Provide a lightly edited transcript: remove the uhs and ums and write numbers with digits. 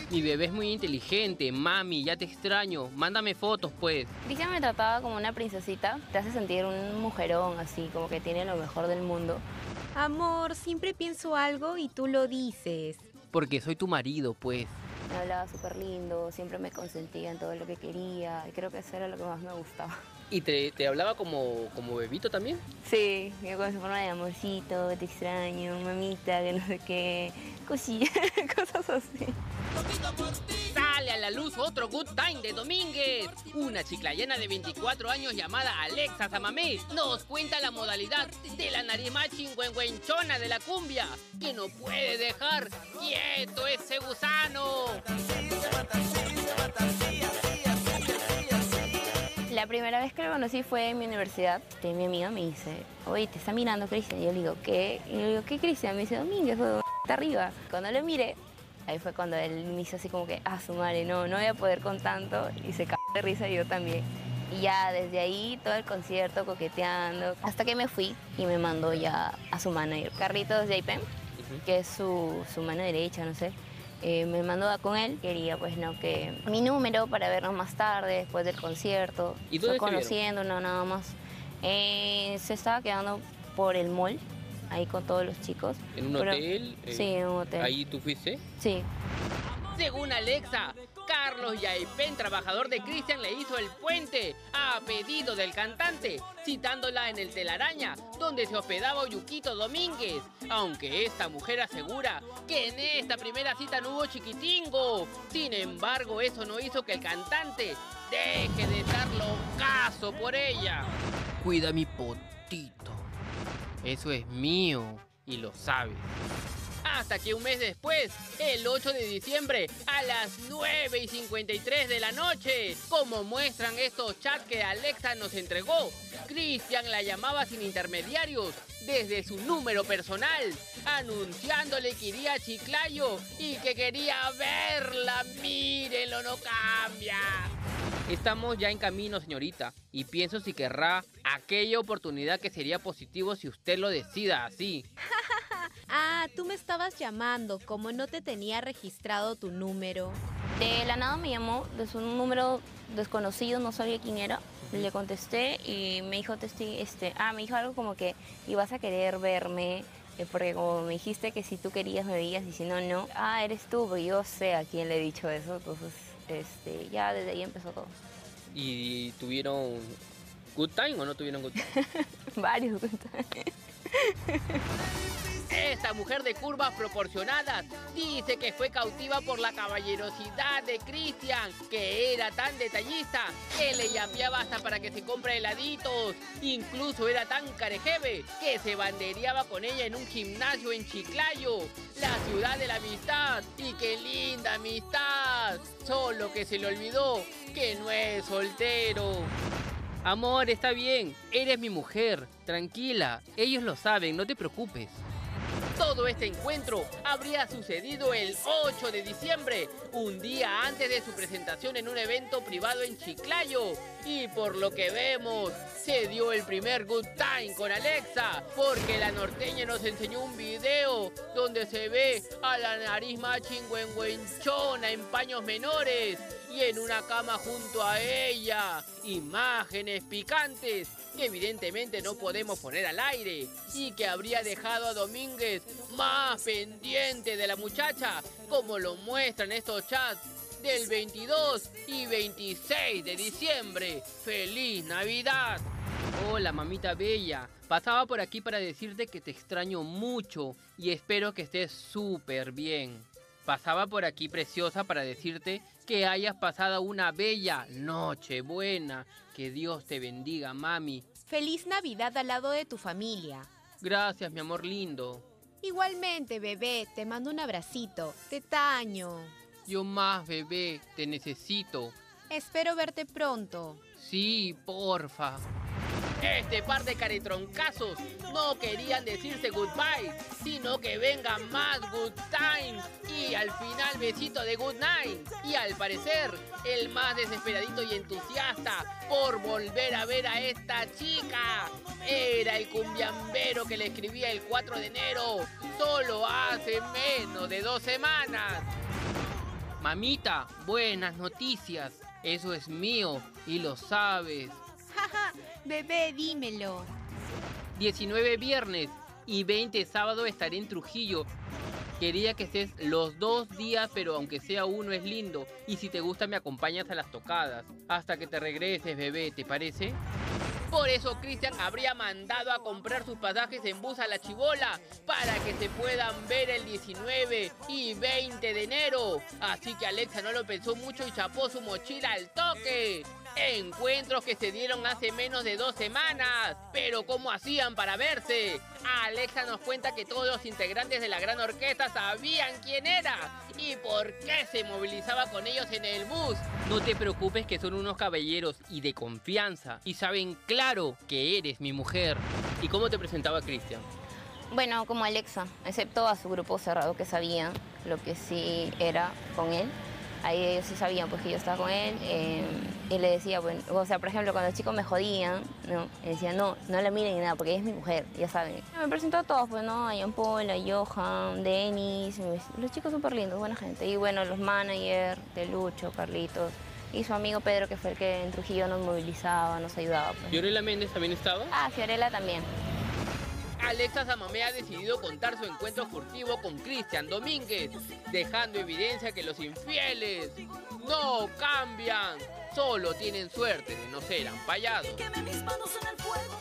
Mi bebé es muy inteligente, mami, ya te extraño. Mándame fotos, pues. Cristian me trataba como una princesita. Te hace sentir un mujerón, así, como que tiene lo mejor del mundo. Amor, siempre pienso algo y tú lo dices. Porque soy tu marido, pues. Me hablaba súper lindo, siempre me consentía en todo lo que quería. Y creo que eso era lo que más me gustaba. ¿Y te hablaba como bebito también? Sí, yo con su forma de amorcito, te extraño, mamita, que no sé qué, cosillas, cosas así. Sale a la luz otro Good Time de Domínguez. Una chiclayana de 24 años llamada Alexa Samamé nos cuenta la modalidad de la nariz más chingüengüenchona de la cumbia, que no puede dejar quieto ese gusano. La primera vez que lo conocí fue en mi universidad. Mi amiga me dice, oye, te está mirando Cristian. Y yo le digo, ¿qué? Y yo le digo, ¿qué Cristian? Me dice, Domínguez, está arriba. Cuando lo miré, ahí fue cuando él me hizo así como que, su madre, no voy a poder con tanto. Y se cagó de risa y yo también. Y ya desde ahí todo el concierto coqueteando. Hasta que me fui y me mandó ya a su manager, Carlitos JPM, que es su mano derecha, no sé. Me mandó con él, quería pues que mi número para vernos más tarde, después del concierto. ¿Y dónde se conociendo, no, nada más. Se estaba quedando por el mall, ahí con todos los chicos. ¿En un hotel? Sí, en un hotel. ¿Ahí tú fuiste? Sí. Según Alexa, Carlos Yaipen, trabajador de Cristian, le hizo el puente a pedido del cantante, citándola en el Telaraña, donde se hospedaba Oyuquito Domínguez, aunque esta mujer asegura que en esta primera cita no hubo chiquitingo. Sin embargo, eso no hizo que el cantante deje de dar locazo por ella. Cuida mi potito, eso es mío y lo sabes. Hasta que un mes después, el 8 de diciembre, a las 9:53 de la noche, como muestran estos chats que Alexa nos entregó, Cristian la llamaba sin intermediarios desde su número personal, anunciándole que iría a Chiclayo y que quería verla. Mírenlo, no cambia. Estamos ya en camino, señorita, y pienso si querrá aquella oportunidad que sería positivo si usted lo decida así. Tú me estabas llamando, como no te tenía registrado tu número. De la nada me llamó desde un número desconocido, no sabía quién era. Le contesté y me dijo, me dijo algo como que ibas a querer verme, porque como me dijiste que si tú querías me veías y si no, no. Eres tú, porque yo sé a quién le he dicho eso, entonces ya desde ahí empezó todo. ¿Y tuvieron good time o no tuvieron good time? Varios good time. Esta mujer de curvas proporcionadas dice que fue cautiva por la caballerosidad de Cristian, que era tan detallista que le llameaba hasta para que se compre heladitos. Incluso era tan carejeve que se bandereaba con ella en un gimnasio en Chiclayo, la ciudad de la amistad. Y qué linda amistad, solo que se le olvidó que no es soltero. Amor, está bien, eres mi mujer, tranquila, ellos lo saben, no te preocupes. Todo este encuentro habría sucedido el 8 de diciembre, un día antes de su presentación en un evento privado en Chiclayo. Y por lo que vemos, se dio el primer good time con Alexa, porque la norteña nos enseñó un video donde se ve a la nariz más chingüengüenchona en paños menores y en una cama junto a ella. Imágenes picantes que evidentemente no podemos poner al aire y que habría dejado a Domínguez más pendiente de la muchacha, como lo muestran estos chats del 22 y 26 de diciembre. ¡Feliz Navidad! Hola, mamita bella. Pasaba por aquí para decirte que te extraño mucho y espero que estés súper bien. Pasaba por aquí, preciosa, para decirte que hayas pasado una bella noche buena. Que Dios te bendiga, mami. Feliz Navidad al lado de tu familia. Gracias, mi amor lindo. Igualmente, bebé, te mando un abracito. Te taño. Yo más, bebé, te necesito. Espero verte pronto. Sí, porfa. Este par de caretroncazos no querían decirse goodbye, sino que vengan más good times y al final besito de good night. Y al parecer, el más desesperadito y entusiasta por volver a ver a esta chica era el cumbiambero que le escribía el 4 de enero, solo hace menos de 2 semanas. Mamita, buenas noticias. Eso es mío y lo sabes. Jaja, bebé, dímelo. 19 viernes y 20 sábado estaré en Trujillo. Quería que estés los 2 días, pero aunque sea uno es lindo. Y si te gusta me acompañas a las tocadas. Hasta que te regreses, bebé, ¿te parece? Por eso Cristian habría mandado a comprar sus pasajes en bus a La Chibola para que se puedan ver el 19 y 20 de enero. Así que Alexa no lo pensó mucho y chapó su mochila al toque. Encuentros que se dieron hace menos de 2 semanas. Pero ¿cómo hacían para verse? Alexa nos cuenta que todos los integrantes de la gran orquesta sabían quién era y por qué se movilizaba con ellos en el bus. No te preocupes que son unos caballeros y de confianza y saben claro que eres mi mujer. ¿Y cómo te presentaba Cristian? Bueno, como Alexa, excepto a su grupo cerrado que sabían lo que sí era con él. Ahí ellos sí sabían pues que yo estaba con él y le decía, bueno, o sea, por ejemplo, cuando los chicos me jodían, ¿no? Le decía, no la miren ni nada, porque ella es mi mujer, ya saben. Me presentó a todos, pues, ¿no? A Jean Paul, a Johan, Denis, los chicos súper lindos, buena gente. Y bueno, los managers, de Lucho, Carlitos, y su amigo Pedro, que fue el que en Trujillo nos movilizaba, nos ayudaba. Pues. ¿Fiorella Méndez también estaba? Ah, Fiorella también. Alexa Samamé ha decidido contar su encuentro furtivo con Cristian Domínguez, dejando evidencia que los infieles no cambian, solo tienen suerte de no ser ampallados. Queme mis manos en el fuego.